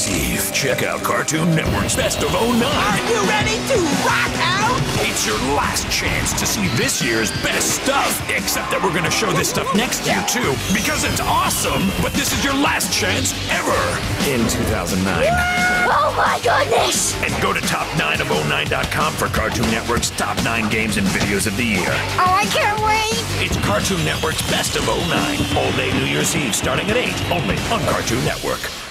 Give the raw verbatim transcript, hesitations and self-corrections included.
Year's Eve, check out Cartoon Network's Best of oh nine. Are you ready to rock out? It's your last chance to see this year's best stuff, except that we're gonna show this stuff next year too, because it's awesome, but this is your last chance ever in two thousand nine. Oh my goodness! And go to top nine of oh nine dot com for Cartoon Network's top nine games and videos of the year. Oh, I can't wait! It's Cartoon Network's Best of oh nine, all day New Year's Eve starting at eight, only on Cartoon Network.